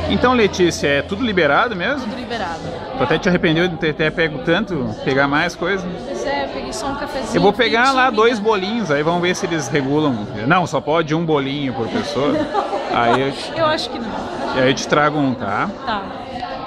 Então, Letícia, é tudo liberado mesmo? Tudo liberado. Tu até te arrependeu de ter pego tanto, pegar mais coisa? Pois é, eu peguei só um cafezinho. Eu vou pegar lá 2 bolinhos, aí vamos ver se eles regulam. Não, só pode 1 bolinho por pessoa. Aí eu acho que não. e aí eu te trago um, tá? Tá.